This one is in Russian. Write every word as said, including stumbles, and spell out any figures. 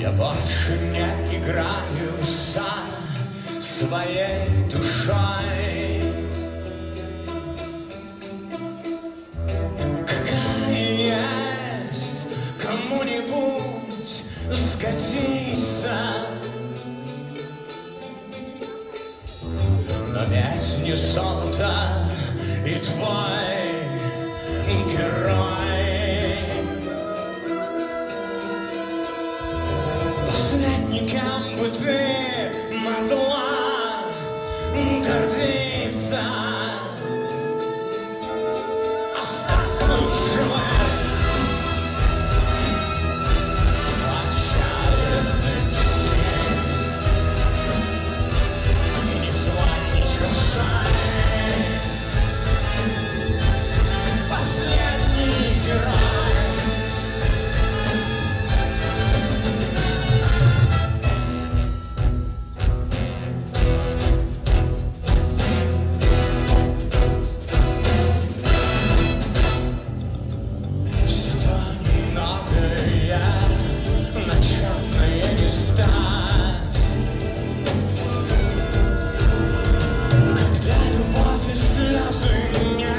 Я больше не играю со своей душой. Какая есть кому-нибудь сгодится, но ведь не золото и твой герой. Последником бы ты могла гордиться, остаться живой. Отчаянный тень, ни свой, ни чужой, последний герой. Когда любовь и слезы не